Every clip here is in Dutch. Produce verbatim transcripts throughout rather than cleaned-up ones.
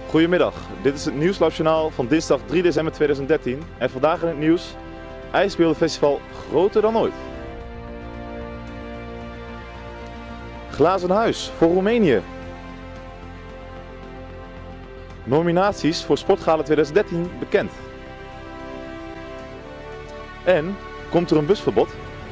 Goedemiddag, dit is het Nieuwslabjournaal van dinsdag drie december tweeduizend dertien en vandaag in het nieuws: IJsbeeldenfestival groter dan ooit. Glazen huis voor Roemenië. Nominaties voor Sportgala tweeduizend dertien bekend. En komt er een busverbod?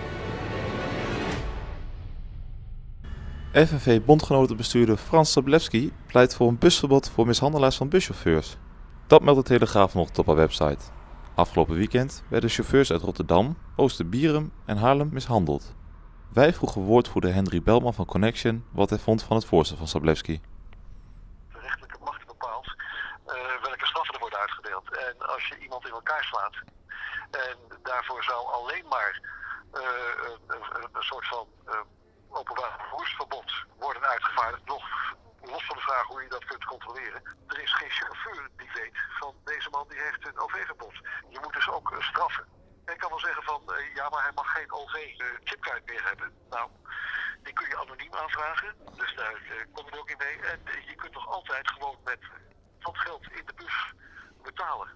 F N V-bondgenotenbestuurder Frans Sablewski pleit voor een busverbod voor mishandelaars van buschauffeurs. Dat meldt de Telegraaf vanochtend op haar website. Afgelopen weekend werden chauffeurs uit Rotterdam, Oosterbierum en Haarlem mishandeld. Wij vroegen woordvoerder Henry Belman van Connection wat hij vond van het voorstel van Sablewski. De rechtelijke macht bepaalt uh, welke straffen er worden uitgedeeld. En als je iemand in elkaar slaat en daarvoor zou alleen maar uh, een, een, een soort van uh, openbaar vervoersverbod worden uitgevaardigd, nog los van de vraag hoe je dat kunt controleren. Er is geen chauffeur die weet van deze man die heeft een O V-verbod. Je moet dus ook uh, straffen. Ik kan wel zeggen van uh, ja, maar hij mag geen O V-chipkaart uh, meer hebben. Nou, die kun je anoniem aanvragen, dus daar uh, kom je ook in mee. En uh, je kunt nog altijd gewoon met wat geld in de bus betalen.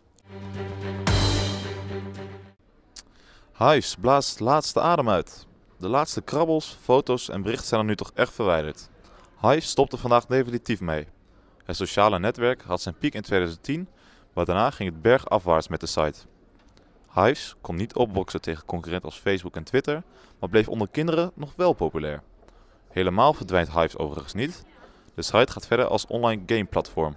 Huis blaast laatste adem uit. De laatste krabbels, foto's en berichten zijn er nu toch echt verwijderd. Hive stopte vandaag definitief mee. Het sociale netwerk had zijn piek in tweeduizend tien, maar daarna ging het bergafwaarts met de site. Hives kon niet opboksen tegen concurrenten als Facebook en Twitter, maar bleef onder kinderen nog wel populair. Helemaal verdwijnt Hives overigens niet. De site gaat verder als online gameplatform.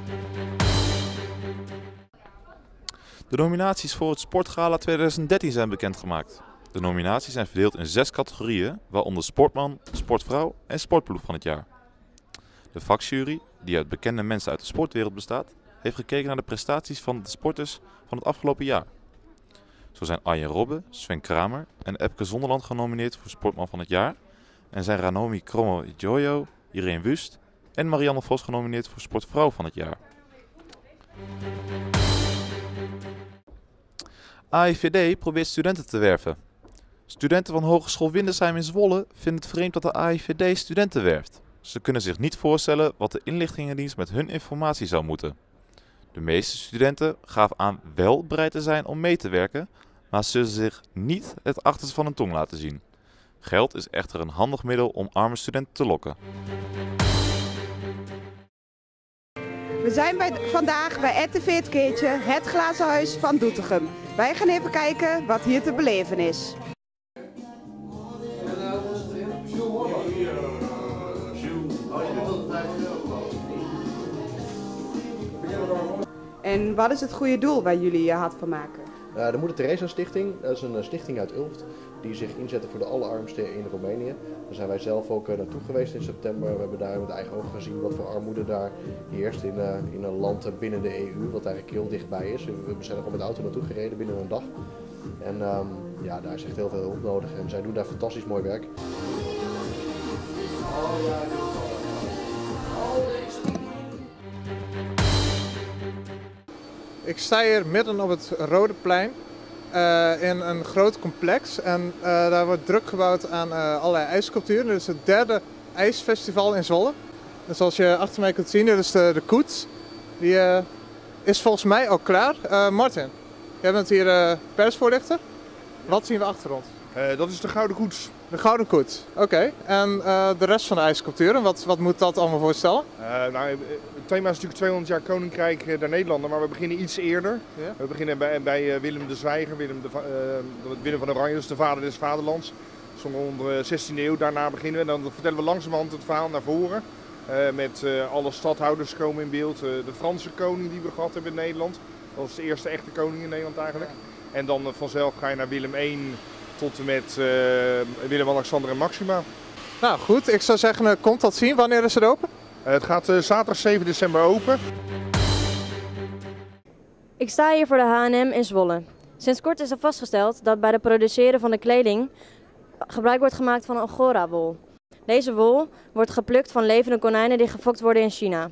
De nominaties voor het Sportgala tweeduizend dertien zijn bekendgemaakt. De nominaties zijn verdeeld in zes categorieën, waaronder sportman, sportvrouw en sportploeg van het jaar. De vakjury, die uit bekende mensen uit de sportwereld bestaat, heeft gekeken naar de prestaties van de sporters van het afgelopen jaar. Zo zijn Arjen Robben, Sven Kramer en Epke Zonderland genomineerd voor sportman van het jaar en zijn Ranomi Kromowidjojo, Irene Wust en Marianne Vos genomineerd voor sportvrouw van het jaar. A I V D probeert studenten te werven. Studenten van Hogeschool Windesheim in Zwolle vinden het vreemd dat de A I V D studenten werft. Ze kunnen zich niet voorstellen wat de inlichtingendienst met hun informatie zou moeten. De meeste studenten gaven aan wel bereid te zijn om mee te werken, maar ze zullen zich niet het achterste van hun tong laten zien. Geld is echter een handig middel om arme studenten te lokken. We zijn bij, vandaag bij R T V Het Keertje, het glazen huis van Doetinchem. Wij gaan even kijken wat hier te beleven is. En wat is het goede doel waar jullie je hard van maken? Uh, de Moeder Teresa Stichting, dat is een stichting uit Ulft die zich inzetten voor de allerarmsten in Roemenië. Daar zijn wij zelf ook uh, naartoe geweest in september. We hebben daar met eigen ogen gezien wat voor armoede daar heerst in, uh, in een land binnen de E U, wat eigenlijk heel dichtbij is. We zijn er al met de auto naartoe gereden binnen een dag. En um, ja, daar is echt heel veel hulp nodig en zij doen daar fantastisch mooi werk. Ik sta hier midden op het Rode Plein uh, in een groot complex en uh, daar wordt druk gebouwd aan uh, allerlei ijssculpturen. Dit is het derde ijsfestival in Zwolle. En zoals je achter mij kunt zien, dit is de, de koets. Die uh, is volgens mij al klaar. Uh, Martin, jij bent hier uh, persvoorlichter. Wat zien we achter ons? Uh, dat is de Gouden Koets. De Gouden Koets, oké. Okay. En uh, de rest van de ijssculpturen, wat, wat moet dat allemaal voorstellen? Uh, nou, het thema is natuurlijk tweehonderd jaar Koninkrijk der Nederlanden, maar we beginnen iets eerder. Ja? We beginnen bij, bij uh, Willem de Zwijger, Willem, de, uh, Willem van Oranje, dus de vader des vaderlands. Zo'n rond de zestiende eeuw, daarna beginnen we en dan vertellen we langzamerhand het verhaal naar voren. Uh, met uh, alle stadhouders komen in beeld. Uh, de Franse koning die we gehad hebben in Nederland. Dat was de eerste echte koning in Nederland eigenlijk. En dan uh, vanzelf ga je naar Willem de Eerste tot en met uh, Willem-Alexander en Maxima. Nou goed, ik zou zeggen, uh, komt dat zien. Wanneer is het open? Uh, het gaat uh, zaterdag zeven december open. Ik sta hier voor de H en M in Zwolle. Sinds kort is er vastgesteld dat bij het produceren van de kleding gebruik wordt gemaakt van angora-wol. Deze wol wordt geplukt van levende konijnen die gefokt worden in China.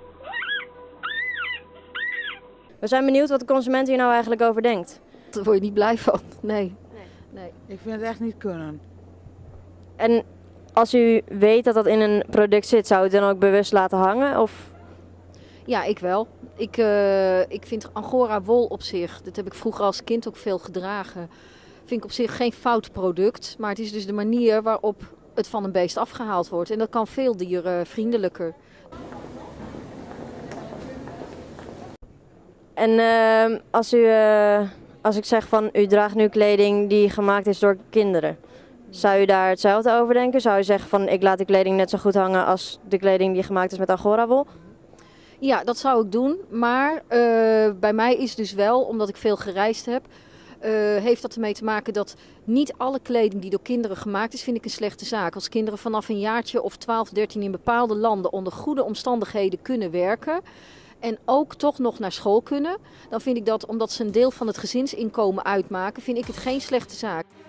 We zijn benieuwd wat de consument hier nou eigenlijk over denkt. Daar word je niet blij van, nee. nee. nee. Ik vind het echt niet kunnen. En als u weet dat dat in een product zit, zou u het dan ook bewust laten hangen? Of? Ja, ik wel. Ik, uh, ik vind Angora wol op zich, dat heb ik vroeger als kind ook veel gedragen, vind ik op zich geen fout product. Maar het is dus de manier waarop het van een beest afgehaald wordt. En dat kan veel diervriendelijker. En uh, als, u, uh, als ik zeg van u draagt nu kleding die gemaakt is door kinderen. Zou u daar hetzelfde over denken? Zou u zeggen van ik laat de kleding net zo goed hangen als de kleding die gemaakt is met Angora wol? Ja, dat zou ik doen. Maar uh, bij mij is dus wel, omdat ik veel gereisd heb, uh, heeft dat ermee te maken dat niet alle kleding die door kinderen gemaakt is, vind ik een slechte zaak. Als kinderen vanaf een jaartje of twaalf, dertien in bepaalde landen onder goede omstandigheden kunnen werken en ook toch nog naar school kunnen, dan vind ik dat, omdat ze een deel van het gezinsinkomen uitmaken, vind ik het geen slechte zaak.